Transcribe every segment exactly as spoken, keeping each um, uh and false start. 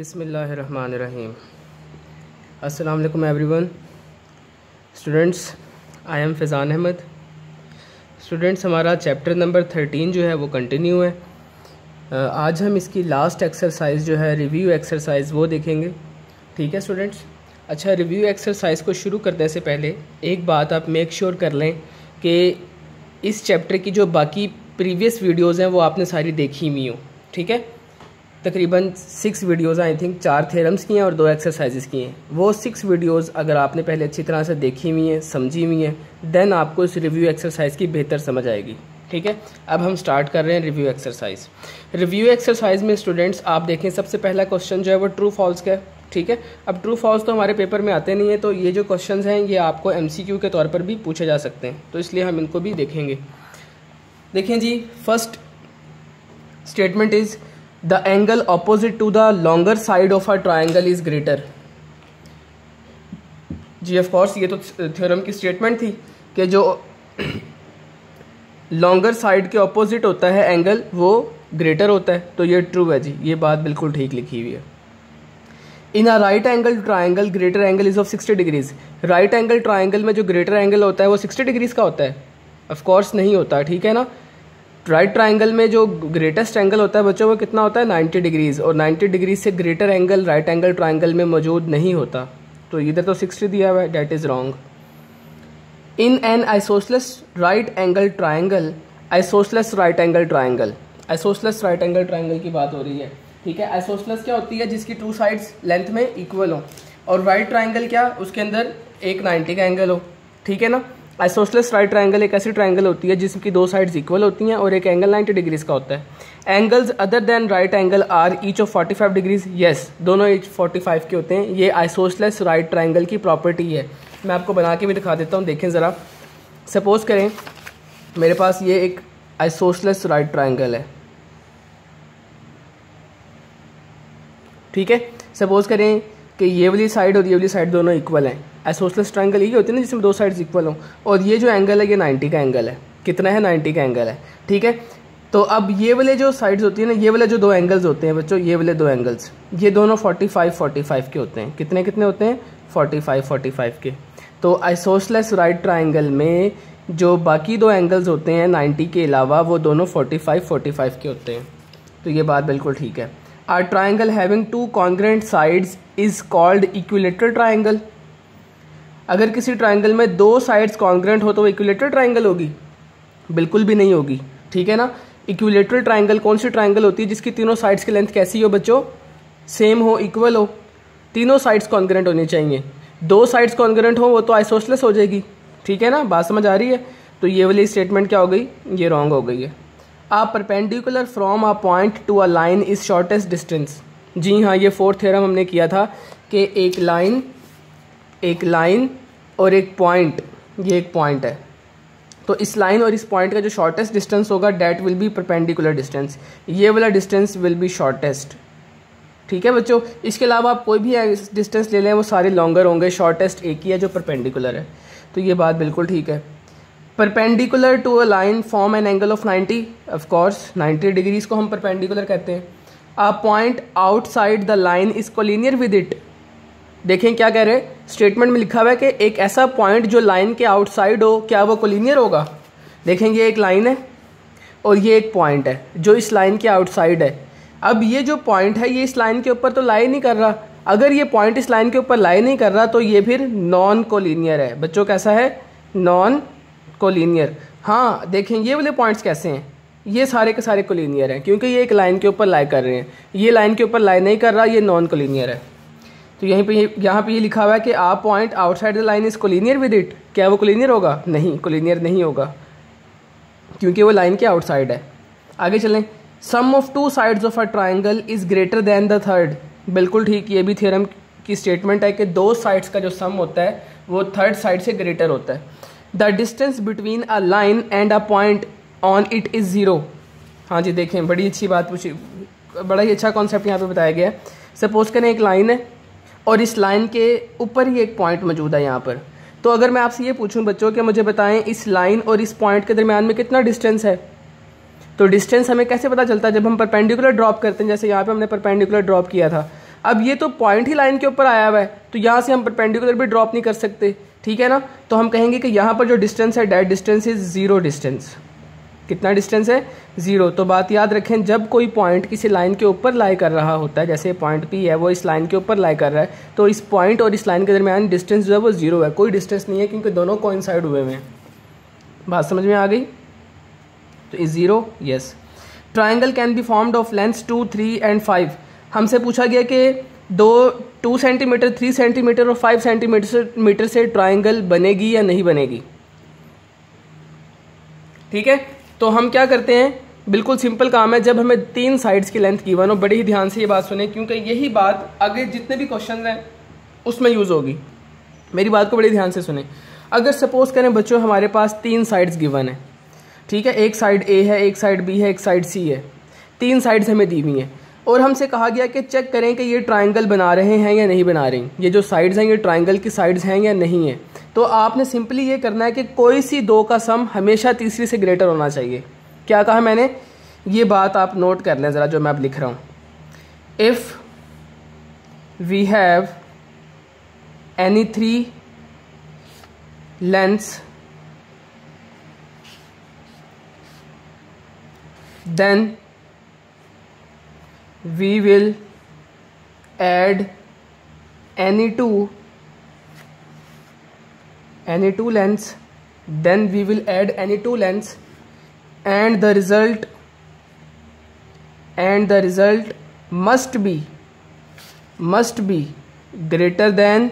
बिस्मिल्लाहिर्रहमानिर्रहीम। अस्सलाम वालेकुम everyone. Students, I am Faizan Ahmed. Students, हमारा चैप्टर नंबर थर्टीन जो है वो कंटिन्यू है। आज हम इसकी लास्ट एक्सरसाइज जो है रिव्यू एक्सरसाइज वो देखेंगे। ठीक है स्टूडेंट्स। अच्छा, रिव्यू एक्सरसाइज को शुरू करने से पहले एक बात आप मेक श्योर कर लें कि इस चैप्टर की जो बाकी प्रीवियस वीडियोज़ हैं वो आपने सारी देखी हुई हो। ठीक है, तकरीबन सिक्स वीडियोज़ आई थिंक, चार थ्योरम्स की हैं और दो एक्सरसाइजेस की हैं। वो सिक्स वीडियोज़ अगर आपने पहले अच्छी तरह से देखी हुई हैं, समझी हुई हैं, देन आपको इस रिव्यू एक्सरसाइज की बेहतर समझ आएगी। ठीक है, अब हम स्टार्ट कर रहे हैं रिव्यू एक्सरसाइज। रिव्यू एक्सरसाइज में स्टूडेंट्स आप देखें, सबसे पहला क्वेश्चन जो है वो ट्रू फॉल्स का है। ठीक है, अब ट्रू फॉल्स तो हमारे पेपर में आते नहीं है, तो ये जो क्वेश्चन हैं ये आपको एम सी क्यू के तौर पर भी पूछे जा सकते हैं, तो इसलिए हम इनको भी देखेंगे। देखें जी, first statement is the angle opposite to the longer side of a triangle is greater. जी ऑफ कोर्स, ये तो थ्योरम की स्टेटमेंट थी कि जो लॉन्गर साइड के ऑपोजिट होता है एंगल वो ग्रेटर होता है, तो ये ट्रू है जी, ये बात बिल्कुल ठीक लिखी हुई है। In a right angle triangle greater angle is of sixty degrees. Right angle triangle में जो ग्रेटर एंगल होता है वो सिक्सटी डिग्रीज का होता है? ऑफ कोर्स नहीं होता। ठीक है ना, राइट ट्राइंगल में जो ग्रेटेस्ट एंगल होता है बच्चों वो कितना होता है? नाइन्टी डिग्रीज, और नाइन्टी डिग्रीज से greater angle right angle triangle में मौजूद नहीं होता, तो इधर तो सिक्सटी दिया हुआ है, that is wrong. In an isosceles right angle triangle, isosceles right angle triangle, isosceles right angle triangle की बात हो रही है। ठीक है, आइसोसेलेस क्या होती है? जिसकी टू साइड्स लेंथ में इक्वल हो, और राइट ट्राइंगल क्या? उसके अंदर एक नाइन्टी का एंगल हो। ठीक है ना, आइसोसेलेस राइट ट्राइंगल एक ऐसी ट्राइंगल होती है जिसकी दो साइड्स इक्वल होती हैं और एक एंगल नाइन्टी डिग्रीज का होता है। Angles other than right angle are each of forty five degrees. Yes, दोनों ईच फोर्टी फाइव के होते हैं। ये आइसोसेलेस राइट ट्राइंगल की प्रॉपर्टी है। मैं आपको बना के भी दिखा देता हूँ, देखें ज़रा। सपोज करें मेरे पास ये एक आइसोसेलेस राइट ट्राइंगल है। ठीक है, सपोज करें कि ये वाली साइड और ये वाली साइड दोनों इक्वल हैं। आइसोसेलेस ट्राइंगल ये होती है ना जिसमें दो साइड्स इक्वल हों, और ये जो एंगल है ये नाइन्टी का एंगल है। कितना है? नाइन्टी का एंगल है। ठीक है, तो अब ये वाले जो साइड्स होती है ना, ये वाले जो दो एंगल्स होते हैं बच्चों, ये वाले दो एंगल्स, ये दोनों फोर्टी फाइव फोर्टी फाइव के होते हैं। कितने कितने होते हैं? फोर्टी फाइव फोर्टी फाइव के। तो आइसोसेलेस राइट ट्राइंगल में जो बाकी दो एंगल्स होते हैं नाइन्टी के अलावा, वो दोनों फोर्टी फाइव फोर्टी फाइव के होते हैं। तो ये बात बिल्कुल ठीक है। A triangle having two congruent sides is called equilateral triangle। अगर किसी ट्राइंगल में दो साइड्स कॉन्ग्रेंट हो तो वो इक्विलेटरल ट्राइंगल होगी? बिल्कुल भी नहीं होगी। ठीक है ना, इक्विलेटरल ट्राइंगल कौन सी ट्राइंगल होती है? जिसकी तीनों साइड्स की लेंथ कैसी हो बच्चों? सेम हो, इक्वल हो, तीनों साइड्स कॉन्ग्रेंट होनी चाहिए। दो साइड्स कॉन्ग्रेंट हो वो तो आइसोसेलेस हो जाएगी। ठीक है ना, बात समझ आ रही है? तो ये वाली स्टेटमेंट क्या हो गई? ये रॉन्ग हो गई है। A perpendicular from a point to a line is shortest distance. जी हाँ, ये फोर्थ थ्योरम हमने किया था कि एक लाइन एक लाइन और एक पॉइंट, ये एक पॉइंट है, तो इस लाइन और इस पॉइंट का जो शॉर्टेस्ट डिस्टेंस होगा that will be perpendicular distance. ये वाला डिस्टेंस विल बी शॉर्टेस्ट। ठीक है बच्चों, इसके अलावा आप कोई भी डिस्टेंस ले लें वो सारे लॉन्गर होंगे, शॉर्टेस्ट एक ही है जो परपेंडिकुलर है। तो ये बात बिल्कुल ठीक है। Perpendicular to a line form an angle of ninety, of course ninety degrees को हम परपेंडिकुलर कहते हैं। A point outside the line is collinear with it. देखें क्या कह रहे हैं, स्टेटमेंट में लिखा हुआ है कि एक ऐसा पॉइंट जो लाइन के आउटसाइड हो, क्या वो कोलिनियर होगा? देखें, ये एक लाइन है और ये एक पॉइंट है जो इस लाइन के आउटसाइड है। अब ये जो पॉइंट है ये इस लाइन के ऊपर तो लाई नहीं कर रहा। अगर ये पॉइंट इस लाइन के ऊपर लाई नहीं कर रहा तो ये फिर नॉन कोलिनियर है। बच्चों कैसा है? Non collinear. हाँ देखें, ये वाले पॉइंट्स कैसे हैं? ये सारे के सारे कोलिनियर हैं क्योंकि ये एक लाइन के ऊपर लाई कर रहे हैं। ये लाइन के ऊपर लाई नहीं कर रहा, ये नॉन कोलिनियर है। तो यहीं पे यहाँ पे ये लिखा हुआ है कि a point outside the line is collinear with it. क्या वो कोलिनियर होगा? नहीं, कोलिनियर नहीं होगा क्योंकि वो लाइन के आउटसाइड है। आगे चलें। Sum of two sides of a triangle is greater than the third. बिल्कुल ठीक, ये भी थ्योरम की स्टेटमेंट है कि दो साइड्स का जो सम होता है वो थर्ड साइड से ग्रेटर होता है। The distance between a line and a point on it is zero. हाँ जी, देखें, बड़ी अच्छी बात पूछी, बड़ा ही अच्छा कॉन्सेप्ट यहाँ पे बताया गया है। सपोज करें एक लाइन है और इस लाइन के ऊपर ही एक पॉइंट मौजूद है यहाँ पर। तो अगर मैं आपसे ये पूछूं बच्चों कि मुझे बताएं इस लाइन और इस पॉइंट के दरमियान में कितना डिस्टेंस है, तो डिस्टेंस हमें कैसे पता चलता है? जब हम परपेंडिकुलर ड्रॉप करते हैं, जैसे यहाँ पे हमने परपेंडिकुलर ड्रॉप किया था। अब ये तो पॉइंट ही लाइन के ऊपर आया हुआ है, तो यहाँ से हम परपेंडिकुलर भी ड्रॉप नहीं कर सकते, ठीक है ना। तो हम कहेंगे कि यहाँ पर जो डिस्टेंस है that distance is zero distance. कितना डिस्टेंस है? ज़ीरो। तो बात याद रखें, जब कोई पॉइंट किसी लाइन के ऊपर लाई कर रहा होता है, जैसे पॉइंट पी है वो इस लाइन के ऊपर लाई कर रहा है, तो इस पॉइंट और इस लाइन के दरमियान डिस्टेंस जो है वो ज़ीरो है, कोई डिस्टेंस नहीं है, क्योंकि दोनों कोइंसाइड हुए हुए हैं। बात समझ में आ गई? तो is zero, yes. Triangle can be formed of lengths two three and five. हमसे पूछा गया कि दो टू सेंटीमीटर थ्री सेंटीमीटर और फाइव सेंटीमीटर मीटर से ट्राइंगल बनेगी या नहीं बनेगी, ठीक है। तो हम क्या करते हैं, बिल्कुल सिंपल काम है, जब हमें तीन साइड्स की लेंथ गिवन हो, बड़े ही ध्यान से ये बात सुने, क्योंकि यही बात आगे जितने भी क्वेश्चन हैं उसमें यूज़ होगी। मेरी बात को बड़े ध्यान से सुने। अगर सपोज करें बच्चों हमारे पास तीन साइड्स गिवन है, ठीक है, एक साइड ए है, एक साइड बी है, एक साइड सी है, तीन साइड्स हमें दी हुई हैं, और हमसे कहा गया कि चेक करें कि ये ट्राइंगल बना रहे हैं या नहीं बना रही, ये जो साइड्स हैं ये ट्राइंगल की साइड्स हैं या नहीं है। तो आपने सिंपली ये करना है कि कोई सी दो का सम हमेशा तीसरी से ग्रेटर होना चाहिए। क्या कहा मैंने? ये बात आप नोट कर लें ज़रा, जो मैं अब लिख रहा हूँ। If we have any three lengths then we will add any two any two lengths then we will add any two lengths and the result and the result must be must be greater than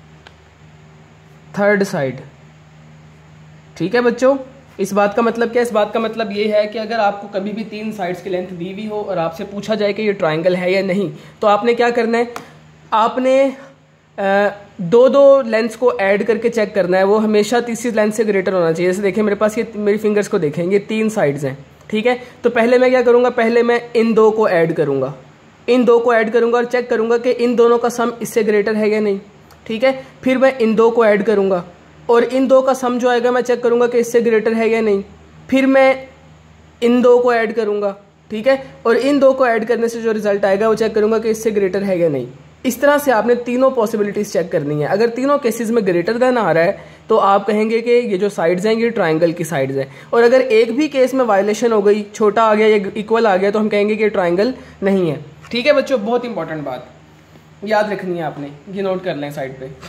third side। ठीक है बच्चों, इस बात का मतलब क्या है? इस बात का मतलब ये है कि अगर आपको कभी भी तीन साइड्स की लेंथ दी हुई हो और आपसे पूछा जाए कि ये ट्राइंगल है या नहीं, तो आपने क्या करना है, आपने दो दो लेंथ्स को ऐड करके चेक करना है, वो हमेशा तीसरी लेंथ से ग्रेटर होना चाहिए। जैसे देखिए मेरे पास ये मेरी फिंगर्स को देखें, ये तीन साइड्स हैं, ठीक है। तो पहले मैं क्या करूँगा, पहले मैं इन दो को ऐड करूँगा, इन दो को ऐड करूँगा और चेक करूँगा कि इन दोनों का सम इससे ग्रेटर है या नहीं, ठीक है। फिर मैं इन दो को ऐड करूँगा और इन दो का सम जो आएगा मैं चेक करूंगा कि इससे ग्रेटर है या नहीं। फिर मैं इन दो को ऐड करूंगा, ठीक है, और इन दो को ऐड करने से जो रिजल्ट आएगा वो चेक करूंगा कि इससे ग्रेटर है या नहीं। इस तरह से आपने तीनों पॉसिबिलिटीज चेक करनी है। अगर तीनों केसेस में ग्रेटर देन आ रहा है तो आप कहेंगे कि ये जो साइड्स हैं ये ट्राइंगल की साइड्स हैं, और अगर एक भी केस में वायलेशन हो गई, छोटा आ गया या इक्वल आ गया, तो हम कहेंगे कि ये ट्राइंगल नहीं है। ठीक है बच्चों, बहुत इंपॉर्टेंट बात याद रखनी है आपने, ये नोट कर लें साइड पे।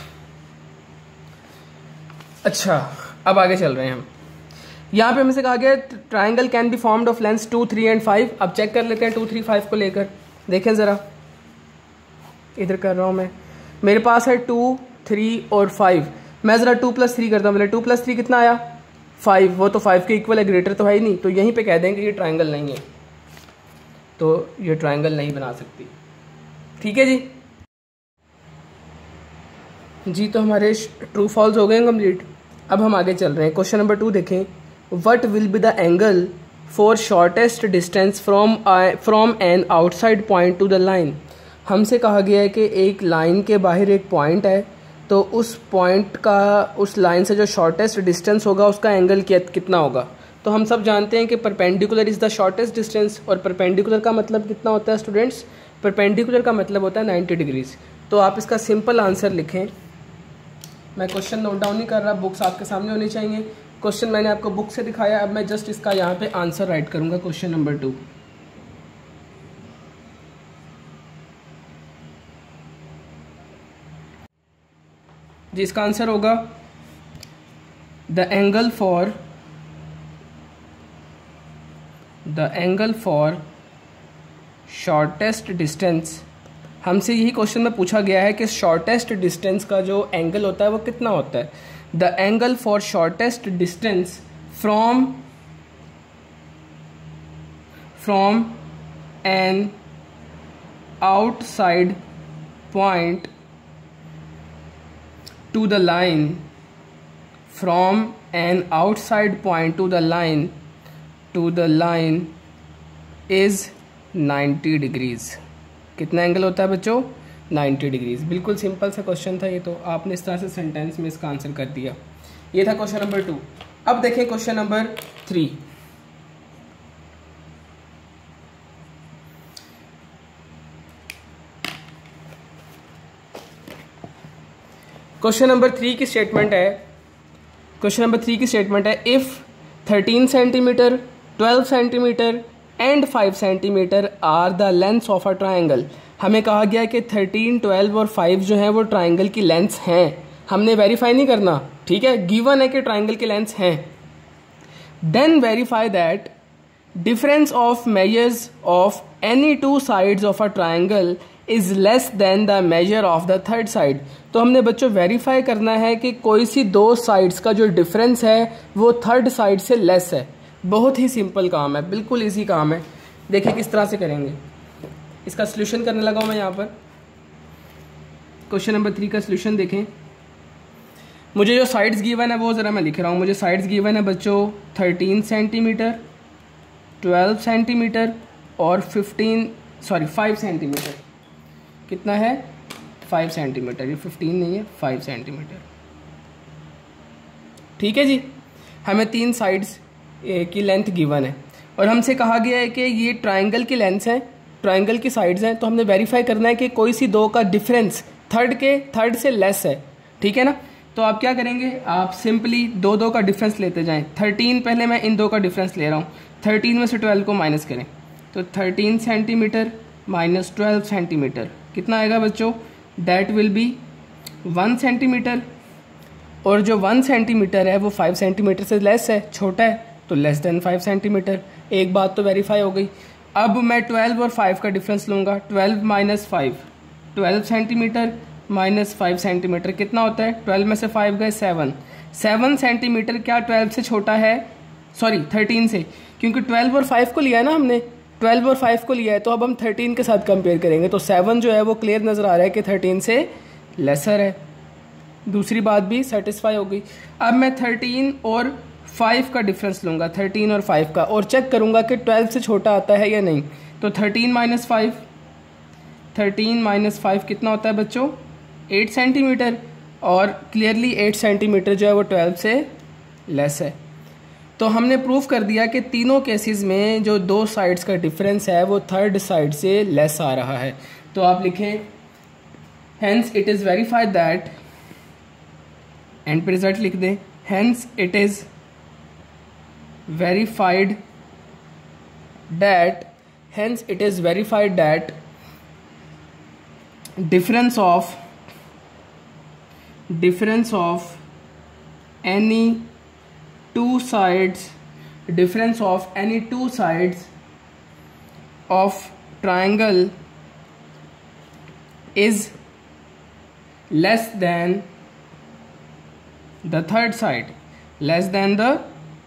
अच्छा, अब आगे चल रहे हैं हम। यहाँ पे हमसे कहा गया triangle can be formed of lengths two three and five. अब चेक कर लेते हैं टू थ्री फाइव को लेकर। देखें ज़रा, इधर कर रहा हूँ मैं, मेरे पास है टू थ्री और फाइव। मैं ज़रा टू प्लस थ्री करता हूँ, बोले टू प्लस थ्री कितना आया? फाइव। वो तो फाइव के इक्वल है, ग्रेटर तो है ही नहीं, तो यहीं पे कह देंगे कि ये ट्राइंगल नहीं है, तो ये ट्राइंगल नहीं बना सकती। ठीक है जी जी तो हमारे ट्रू फॉल्स हो गए हैं कंप्लीट। अब हम आगे चल रहे हैं। क्वेश्चन नंबर टू देखें, what will be the angle for shortest distance from from an outside point to the line. हमसे कहा गया है कि एक लाइन के बाहर एक पॉइंट है, तो उस पॉइंट का, उस लाइन से जो शॉर्टेस्ट डिस्टेंस होगा उसका एंगल कितना होगा। तो हम सब जानते हैं कि perpendicular is the shortest distance, और परपेंडिकुलर का मतलब कितना होता है स्टूडेंट्स? परपेंडिकुलर का मतलब होता है नाइन्टी डिग्रीज। तो आप इसका सिंपल आंसर लिखें। मैं क्वेश्चन नोट डाउन नहीं कर रहा, बुक्स आपके सामने होनी चाहिए। क्वेश्चन मैंने आपको बुक से दिखाया, अब मैं जस्ट इसका यहाँ पे आंसर राइट करूँगा। क्वेश्चन नंबर टू, जी इसका आंसर होगा the angle for the angle for shortest distance. हमसे यही क्वेश्चन में पूछा गया है कि शॉर्टेस्ट डिस्टेंस का जो एंगल होता है वो कितना होता है। The angle for shortest distance from from an outside point to the line from an outside point to the line to the line is ninety degrees. कितना एंगल होता है बच्चों? Ninety degrees. बिल्कुल सिंपल सा क्वेश्चन था ये, तो आपने इस तरह से सेंटेंस में इसका आंसर कर दिया। ये था क्वेश्चन नंबर टू। अब देखें question number three. Question number three की स्टेटमेंट है क्वेश्चन नंबर थ्री की स्टेटमेंट है if thirteen centimetre, twelve centimetre and five centimetre are the lengths of a triangle. हमें कहा गया कि थर्टीन, ट्वेल्व और फाइव जो हैं वो ट्राइंगल की लेंथ्स हैं, हमने वेरीफाई नहीं करना, ठीक है, गिवन है कि ट्राइंगल की लेंथ्स हैं। Then verify that difference of measures of any two sides of a triangle is less than the measure of the third side. तो हमने बच्चों वेरीफाई करना है कि कोई सी दो साइड्स का जो डिफरेंस है वो थर्ड साइड से लेस है। बहुत ही सिंपल काम है, बिल्कुल इजी काम है। देखिए किस तरह से करेंगे। इसका सोल्यूशन करने लगा हूँ मैं यहाँ पर। क्वेश्चन नंबर थ्री का सोल्यूशन देखें। मुझे जो साइड्स गिवन है वो ज़रा मैं लिख रहा हूँ। मुझे साइड्स गिवन है बच्चों थर्टीन सेंटीमीटर, ट्वेल्व सेंटीमीटर और फिफ्टीन सॉरी फाइव सेंटीमीटर। कितना है? Five centimetre. ये फिफ्टीन नहीं है, फाइव सेंटीमीटर। ठीक है जी, हमें तीन साइड्स की लेंथ गिवन है और हमसे कहा गया है कि ये ट्राइंगल की लेंथ्स हैं, ट्राइंगल की साइड्स हैं। तो हमने वेरीफाई करना है कि कोई सी दो का डिफरेंस थर्ड के थर्ड से लेस है। ठीक है ना? तो आप क्या करेंगे, आप सिंपली दो दो का डिफरेंस लेते जाएं। थर्टीन पहले मैं इन दो का डिफरेंस ले रहा हूँ। थर्टीन में से ट्वेल्व को माइनस करें तो thirteen centimetre minus twelve centimetre कितना आएगा बच्चों? That will be one centimetre. और जो वन सेंटीमीटर है वो फाइव सेंटीमीटर से लेस है, छोटा है, तो लेस देन फाइव सेंटीमीटर। एक बात तो वेरीफाई हो गई। अब मैं ट्वेल्व और फाइव का डिफरेंस लूँगा। Twelve minus five, twelve centimetre minus five centimetre कितना होता है? ट्वेल्व में से फाइव गए सेवन। सेवन सेंटीमीटर क्या ट्वेल्व से छोटा है? सॉरी थर्टीन से, क्योंकि ट्वेल्व और फाइव को लिया है ना हमने, ट्वेल्व और फाइव को लिया है। तो अब हम थर्टीन के साथ कंपेयर करेंगे तो सेवन जो है वो क्लियर नज़र आ रहा है कि थर्टीन से लेसर है। दूसरी बात भी सेटिस्फाई हो गई। अब मैं थर्टीन और फाइव का डिफरेंस लूँगा, थर्टीन और फाइव का, और चेक करूँगा कि ट्वेल्व से छोटा आता है या नहीं। तो thirteen minus five, thirteen minus five कितना होता है बच्चों? Eight centimeter. और क्लियरली एट सेंटीमीटर जो है वो ट्वेल्व से लेस है। तो हमने प्रूफ कर दिया कि तीनों केसेस में जो दो साइड्स का डिफरेंस है वो थर्ड साइड से लेस आ रहा है। तो आप लिखें hence it is verified that, end पे रिजल्ट लिख दें, hence it is verified that hence it is verified that difference of difference of any two sides difference of any two sides of triangle is less than the third side less than the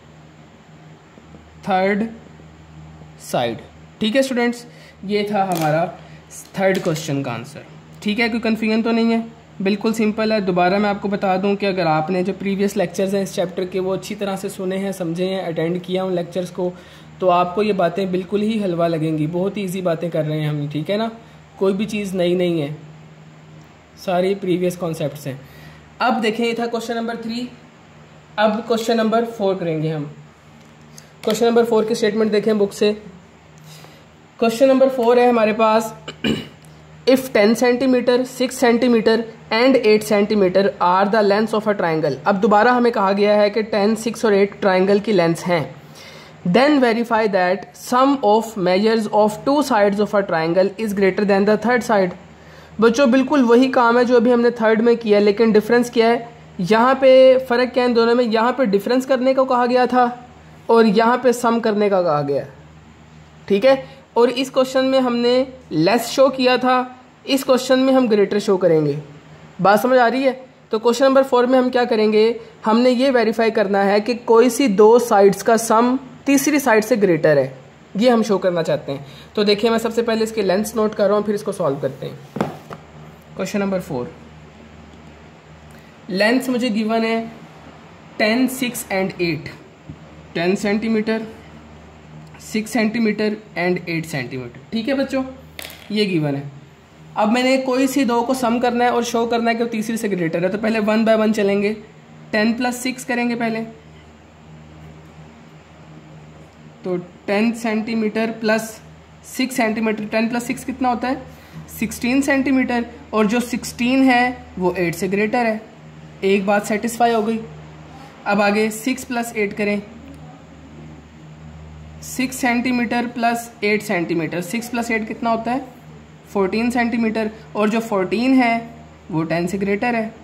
third side. ठीक है students, ये था हमारा third question का answer. ठीक है, कोई confusion तो नहीं है, बिल्कुल सिंपल है। दोबारा मैं आपको बता दूं कि अगर आपने जो प्रीवियस लेक्चर्स हैं इस चैप्टर के वो अच्छी तरह से सुने हैं, समझे हैं, अटेंड किया उन लेक्चर्स को, तो आपको ये बातें बिल्कुल ही हलवा लगेंगी। बहुत ही ईजी बातें कर रहे हैं हम, ठीक है ना? कोई भी चीज़ नई नहीं है, सारी प्रीवियस कॉन्सेप्ट्स हैं। अब देखें, ये था क्वेश्चन नंबर थ्री। अब क्वेश्चन नंबर फोर करेंगे हम। क्वेश्चन नंबर फोर की स्टेटमेंट देखें बुक से। क्वेश्चन नंबर फोर है हमारे पास, if ten centimeter, six centimeter and eight centimeter are the lengths of a triangle. अब दोबारा हमें कहा गया है कि टेन, सिक्स और एट ट्राइंगल की लेंथ्स हैं। Then verify that sum of measures of two sides of a triangle is greater than the third side. बच्चों बिल्कुल वही काम है जो अभी हमने थर्ड में किया, लेकिन डिफरेंस क्या है? यहाँ पे फ़र्क क्या है इन दोनों में? यहाँ पे डिफरेंस करने को कहा गया था और यहाँ पे सम करने का कहा गया। ठीक है, और इस क्वेश्चन में हमने लेस शो किया था, इस क्वेश्चन में हम ग्रेटर शो करेंगे। बात समझ आ रही है? तो क्वेश्चन नंबर फोर में हम क्या करेंगे, हमने ये वेरीफाई करना है कि कोई सी दो साइड्स का सम तीसरी साइड से ग्रेटर है, ये हम शो करना चाहते हैं। तो देखिए मैं सबसे पहले इसके लेंथ्स नोट कर रहा हूँ, फिर इसको सॉल्व करते हैं। क्वेश्चन नंबर फोर, लेंथ्स मुझे गिवन है ten, six and eight. Ten centimeter, six centimeter and eight centimeter. ठीक है बच्चों, ये गिवन है। अब मैंने कोई सी दो को सम करना है और शो करना है कि वो तीसरी से ग्रेटर है। तो पहले वन बाय वन चलेंगे। टेन प्लस सिक्स करेंगे पहले, तो ten centimeter plus six centimeter, ten plus six कितना होता है? Sixteen centimeter. और जो सिक्सटीन है वो एट से ग्रेटर है। एक बात सेटिस्फाई हो गई। अब आगे सिक्स प्लस एट करें, six centimeter plus eight centimeter, six plus eight कितना होता है फोर्टीन सेंटीमीटर, और जो फोर्टीन है वो टेन से ग्रेटर है।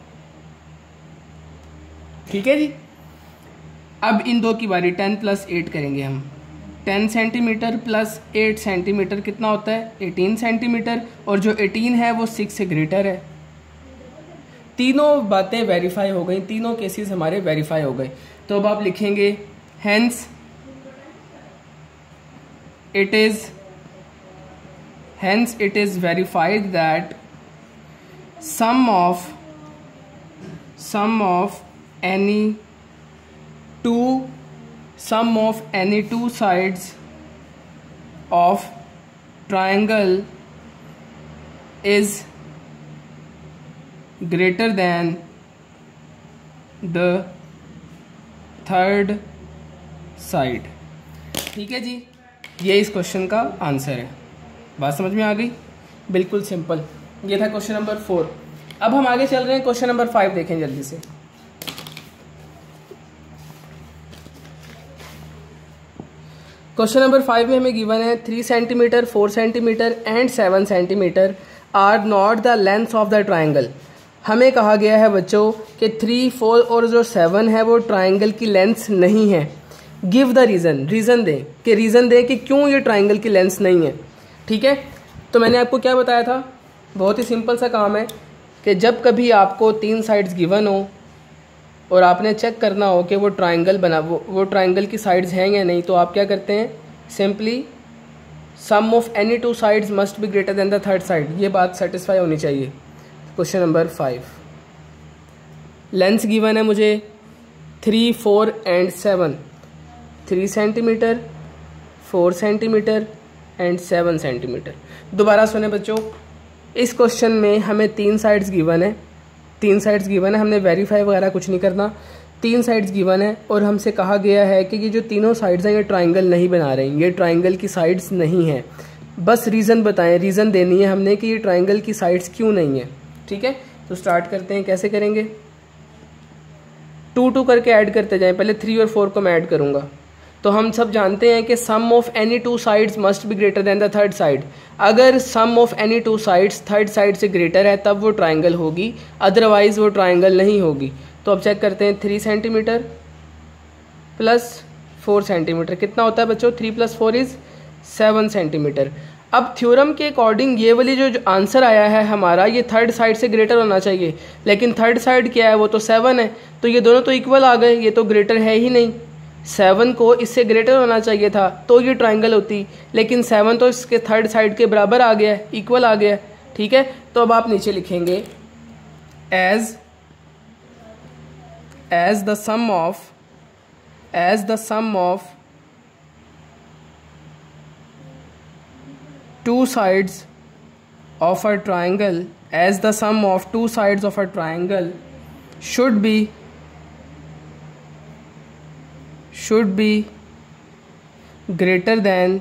ठीक है जी। अब इन दो की बारी, टेन प्लस एट करेंगे हम, ten centimeter plus eight centimeter कितना होता है एटीन सेंटीमीटर, और जो एटीन है वो सिक्स से ग्रेटर है। तीनों बातें वेरीफाई हो गई, तीनों केसेस हमारे वेरीफाई हो गए। तो अब आप लिखेंगे hence it is hence it is verified that sum of sum of any two sum of any two sides of triangle is greater than the third side। ठीक है जी, ये इस क्वेश्चन का आंसर है। बात समझ में आ गई? बिल्कुल सिंपल। ये था क्वेश्चन नंबर फोर। अब हम आगे चल रहे हैं, क्वेश्चन नंबर फाइव देखें जल्दी से। क्वेश्चन नंबर फाइव में हमें गिवन है three centimeter, four centimeter and seven centimeter are not the length of the triangle. हमें कहा गया है बच्चों कि थ्री, फोर और जो सेवन है वो ट्राइंगल की लेंथ नहीं है। गिव द रीज़न, रीज़न दें कि रीज़न दें कि क्यों ये ट्राइंगल की लेंथ नहीं है। ठीक है, तो मैंने आपको क्या बताया था, बहुत ही सिंपल सा काम है कि जब कभी आपको तीन साइड्स गिवन हो और आपने चेक करना हो कि वो ट्राइंगल बना वो वो ट्राइंगल की साइड्स हैं या नहीं, तो आप क्या करते हैं, simply sum of any two sides must be greater than the third side. ये बात सेटिस्फाई होनी चाहिए। Question number five, length given है मुझे three, four and seven, three centimeter, four centimeter and seven centimeter. दोबारा सुने बच्चों, इस क्वेश्चन में हमें तीन साइड्स गिवन है, तीन साइड्स गिवन है, हमने वेरीफाई वगैरह कुछ नहीं करना, तीन साइड्स गिवन है और हमसे कहा गया है कि ये जो तीनों साइड्स हैं ये ट्राइंगल नहीं बना रहे हैं, ये ट्राइंगल की साइड्स नहीं हैं। बस रीज़न बताएं, रीज़न देनी है हमने कि ये ट्राइंगल की साइड्स क्यों नहीं है। ठीक है, तो स्टार्ट करते हैं। कैसे करेंगे, टू टू करके ऐड करते जाएं। पहले थ्री और फोर को मैं ऐड करूँगा। तो हम सब जानते हैं कि sum of any two sides must be greater than the third side. अगर sum of any two sides third side से ग्रेटर है तब वो ट्राइंगल होगी, अदरवाइज वो ट्राइंगल नहीं होगी। तो अब चेक करते हैं, three centimeter plus four centimeter कितना होता है बच्चों, three plus four is seven centimeter. अब थ्योरम के अकॉर्डिंग ये वाली जो, जो आंसर आया है हमारा, ये थर्ड साइड से ग्रेटर होना चाहिए, लेकिन थर्ड साइड क्या है, वो तो सेवन है, तो ये दोनों तो इक्वल आ गए, ये तो ग्रेटर है ही नहीं। सेवन को इससे ग्रेटर होना चाहिए था तो ये ट्राइंगल होती, लेकिन सेवन तो इसके थर्ड साइड के बराबर आ गया, इक्वल आ गया। ठीक है, तो अब आप नीचे लिखेंगे as as the sum of as the sum of two sides of a triangle as the sum of two sides of a triangle should be should be greater than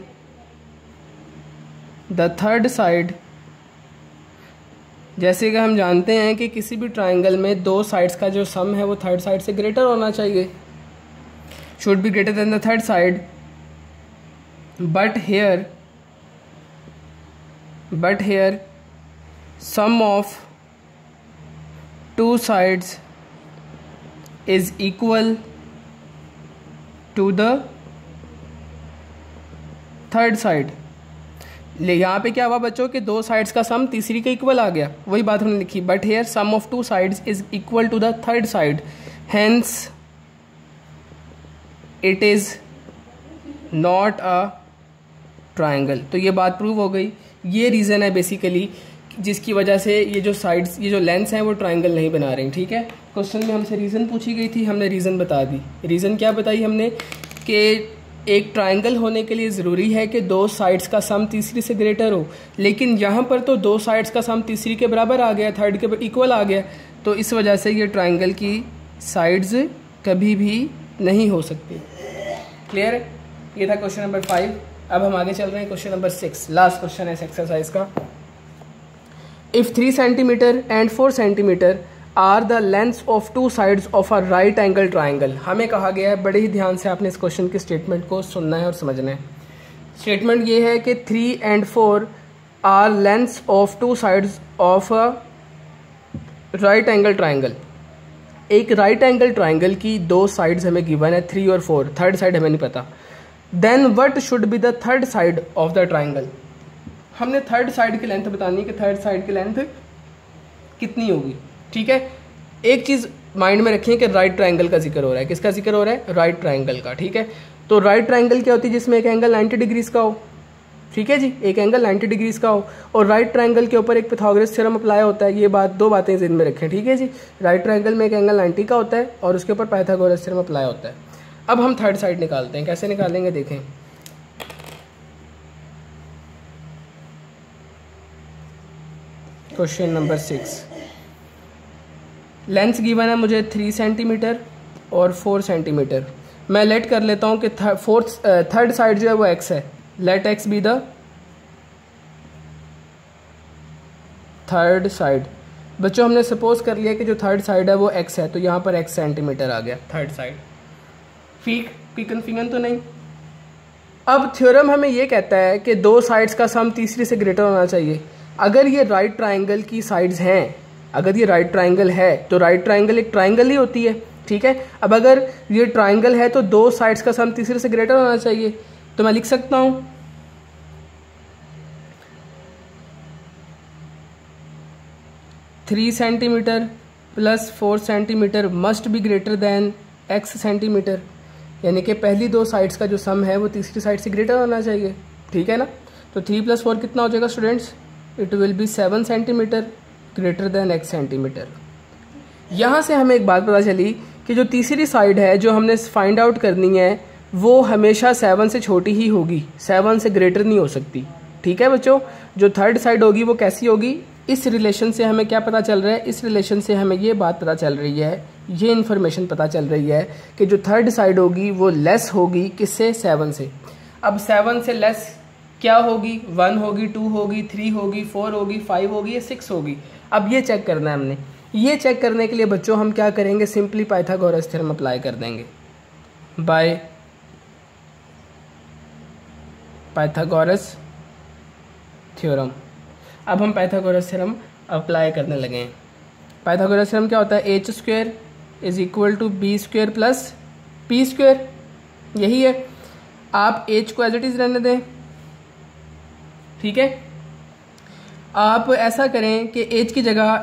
the third side। जैसे कि हम जानते हैं कि किसी भी triangle में दो साइड्स का जो सम है वो थर्ड साइड से ग्रेटर होना चाहिए, should be greater than the third side, but here but here sum of two sides is equal to the third side. ले यहाँ पे क्या हुआ बच्चों कि दो साइड्स का सम तीसरी के इक्वल आ गया, वही बात हमने लिखी, but here sum of two sides is equal to the third side, hence it is not a triangle. तो ये बात प्रूव हो गई। ये रीज़न है बेसिकली जिसकी वजह से ये जो साइड्स, ये जो लेंथ्स हैं वो ट्राइंगल नहीं बना रही। ठीक है, क्वेश्चन में हमसे रीज़न पूछी गई थी, हमने रीज़न बता दी। रीज़न क्या बताई हमने कि एक ट्राइंगल होने के लिए ज़रूरी है कि दो साइड्स का सम तीसरी से ग्रेटर हो, लेकिन यहाँ पर तो दो साइड्स का सम तीसरी के बराबर आ गया, थर्ड के इक्वल आ गया, तो इस वजह से ये ट्राइंगल की साइड्स कभी भी नहीं हो सकती। क्लियर है? ये था क्वेश्चन नंबर फाइव। अब हम आगे चल रहे हैं question number six, last question है इस एक्सरसाइज का। If three centimeter and four centimeter are the lengths of two sides of a right angle triangle. हमें कहा गया है, बड़े ही ध्यान से आपने इस क्वेश्चन की स्टेटमेंट को सुनना है और समझना है। स्टेटमेंट ये है कि three and four are lengths of two sides of a right angle triangle. एक राइट एंगल ट्राइंगल की दो साइड्स हमें गिवन है, थ्री और फोर, थर्ड साइड हमें नहीं पता। Then what should be the third side of the triangle. हमने थर्ड साइड की लेंथ बतानी है कि थर्ड साइड की लेंथ कितनी होगी। ठीक है, एक चीज़ माइंड में रखें कि राइट ट्राइंगल का जिक्र हो रहा है। किसका जिक्र हो रहा है? राइट ट्राइंगल का। ठीक है, तो राइट ट्राइंगल क्या होती है? जिसमें एक एंगल नाइन्टी डिग्रीज का हो। ठीक है जी, एक एंगल नाइन्टी डिग्रीज का हो और राइट ट्राइंगल के ऊपर एक पाइथागोरस थ्योरम अप्लाई होता है। ये बात, दो बातें ज़हन में रखें। ठीक है जी, राइट ट्राइंगल में एक एंगल नाइन्टी का होता है और उसके ऊपर पाइथागोरस थ्योरम अप्लाई होता है। अब हम थर्ड साइड निकालते हैं। कैसे निकालेंगे देखें। Question number six, length given है मुझे थ्री सेंटीमीटर और फोर सेंटीमीटर। मैं लेट कर लेता हूँ कि फोर्थ थर्ड साइड जो है वो एक्स है। Let x be the third side. बच्चों हमने सपोज कर लिया कि जो थर्ड साइड है वो एक्स है, तो यहाँ पर एक्स सेंटीमीटर आ गया थर्ड साइड। ठीक, कोई कन्फ्यूजन तो नहीं। अब थ्योरम हमें ये कहता है कि दो साइड्स का सम तीसरी से ग्रेटर होना चाहिए। अगर ये राइट ट्राइंगल की साइड्स हैं, अगर ये राइट ट्राइंगल है तो राइट ट्राइंगल एक ट्राइंगल ही होती है। ठीक है, अब अगर ये ट्राइंगल है तो दो साइड्स का सम तीसरे से ग्रेटर होना चाहिए। तो मैं लिख सकता हूं three centimeter plus four centimeter must be greater than x centimeter, यानी कि पहली दो साइड्स का जो सम है वो तीसरी साइड से ग्रेटर होना चाहिए। ठीक है ना, तो थ्री प्लस फोर कितना हो जाएगा students? It will be seven centimeter greater than x centimeter. यहाँ से हमें एक बात पता चली कि जो तीसरी साइड है जो हमने फाइंड आउट करनी है वो हमेशा सेवन से छोटी ही होगी, सेवन से ग्रेटर नहीं हो सकती। ठीक है बच्चों, जो थर्ड साइड होगी वो कैसी होगी? इस रिलेशन से हमें क्या पता चल रहा है? इस रिलेशन से हमें ये बात पता चल रही है, ये इन्फॉर्मेशन पता चल रही है कि जो थर्ड साइड होगी वो लेस होगी किससे? सेवन से। अब सेवन से लेस क्या होगी? वन होगी, टू होगी, थ्री होगी, फोर होगी, फाइव होगी या सिक्स होगी। अब ये चेक करना है हमने। ये चेक करने के लिए बच्चों हम क्या करेंगे? सिंपली पाइथागोरस थ्योरम अप्लाई कर देंगे बाय पाइथागोरस थ्योरम। अब हम पाइथागोरस थ्योरम अप्लाई करने लगे हैं। पाइथागोरस थ्योरम क्या होता है? H square is equal to b square plus p square, यही है। आप एच को एज इट इज रहने दें। ठीक है, आप ऐसा करें कि एच की जगह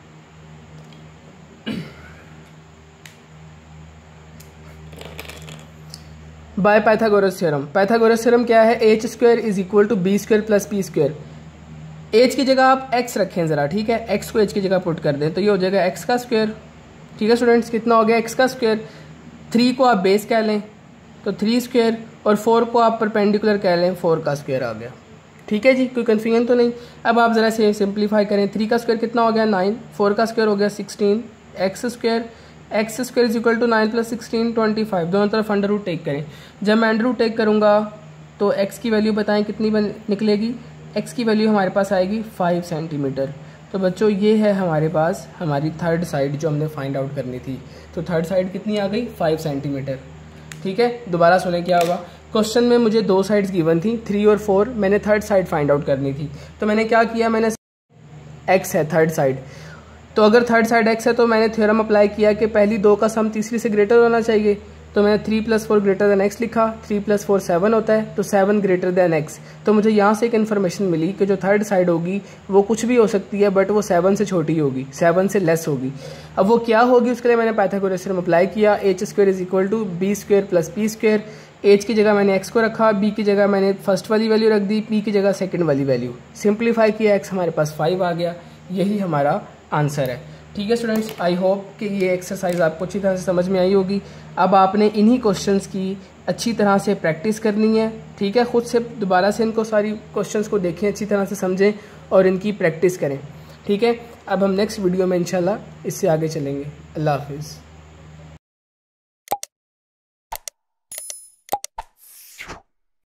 by Pythagoras theorem. Pythagoras theorem क्या है? H square is equal to b square plus p square. H की जगह आप एक्स रखें ज़रा। ठीक है, एक्स को एच की जगह पुट कर दें तो ये हो जाएगा एक्स का स्क्वायर। ठीक है स्टूडेंट्स, कितना हो गया? एक्स का स्क्वायर। थ्री को आप बेस कह लें तो थ्री स्क्वायर, और फोर को आप परपेंडिकुलर कह लें, फोर का स्क्वायर आ गया। ठीक है जी, कोई कन्फ्यूजन तो नहीं। अब आप ज़रा से सिंप्लीफाई करें। थ्री का स्क्वायर कितना हो गया? नाइन। फोर का स्क्वायर हो गया sixteen. X square x square is equal to nine plus sixteen twenty five. दोनों तरफ अंडर रूट टेक करें। जब मैं अंडर रूट टेक करूँगा तो एक्स की वैल्यू बताएं कितनी बन निकलेगी? एक्स की वैल्यू हमारे पास आएगी फाइव सेंटीमीटर। तो बच्चों ये है हमारे पास हमारी थर्ड साइड जो हमने फाइंड आउट करनी थी। तो थर्ड साइड कितनी आ गई? Five centimeter. ठीक है, दोबारा सुने क्या होगा। क्वेश्चन में मुझे दो साइड्स गिवन थी, थ्री और फोर। मैंने थर्ड साइड फाइंड आउट करनी थी, तो मैंने क्या किया? मैंने एक्स है थर्ड साइड, तो अगर थर्ड साइड एक्स है तो मैंने थ्योरम अप्लाई किया कि पहली दो का सम तीसरी से ग्रेटर होना चाहिए। तो मैंने three plus four greater than x लिखा। थ्री प्लस फोर सेवन होता है, तो सेवन ग्रेटर देन एक्स। तो मुझे यहाँ से एक इन्फॉर्मेशन मिली कि जो थर्ड साइड होगी वो कुछ भी हो सकती है, बट वो सेवन से छोटी होगी, सेवन से लेस होगी। अब वो क्या होगी उसके लिए मैंने पाइथागोरस थ्योरम अप्लाई किया। H square is equal to b square plus p square. H की जगह मैंने एक्स को रखा, बी की जगह मैंने फर्स्ट वाली वैल्यू रख दी, पी की जगह सेकंड वाली वैल्यू। सिंप्लीफाई किया, एक्स हमारे पास फाइव आ गया। यही हमारा आंसर है। ठीक है स्टूडेंट्स, आई होप कि ये एक्सरसाइज आपको अच्छी तरह से समझ में आई होगी। अब आपने इन्हीं क्वेश्चंस की अच्छी तरह से प्रैक्टिस करनी है। ठीक है, खुद से दोबारा से इनको सारी क्वेश्चंस को देखें, अच्छी तरह से समझें और इनकी प्रैक्टिस करें। ठीक है, अब हम नेक्स्ट वीडियो में इंशाल्लाह इससे आगे चलेंगे। अल्लाह हाफिज़।